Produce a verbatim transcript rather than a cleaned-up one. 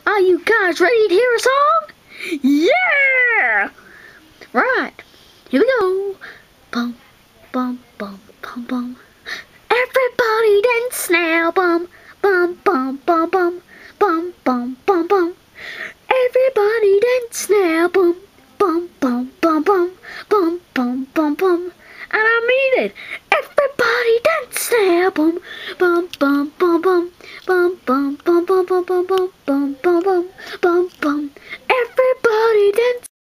Are you guys ready to hear a song? Yeah! Right, here we go. Bum, bum, bum, bum, bum. Everybody dance now. Bum, bum, bum, bum, bum, bum, bum, bum, bum. Everybody dance now. Bum, bum, bum, bum, bum, bum, bum, bum, bum. And I mean it. Everybody dance now. Bum, bum, bum, bum, bum, bum, bum, bum, bum, bum, bum, bum, bum, bum, bum, bum. Everybody dance.